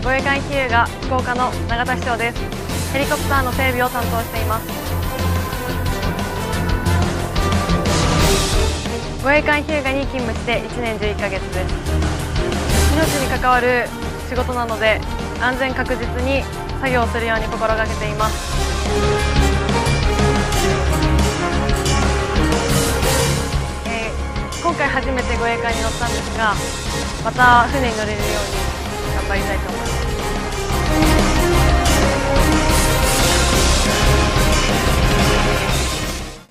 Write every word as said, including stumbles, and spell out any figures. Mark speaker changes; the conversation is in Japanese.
Speaker 1: 護衛艦比喩が福岡の永田市長です。ヘリコプターの整備を担当しています。護衛艦比喩がに勤務していちねんじゅういっかげつです。命に関わる仕事なので安全確実に作業をするように心がけています。えー、今回初めて護衛艦に乗ったんですが、また船に乗れるように頑張りたいと思います。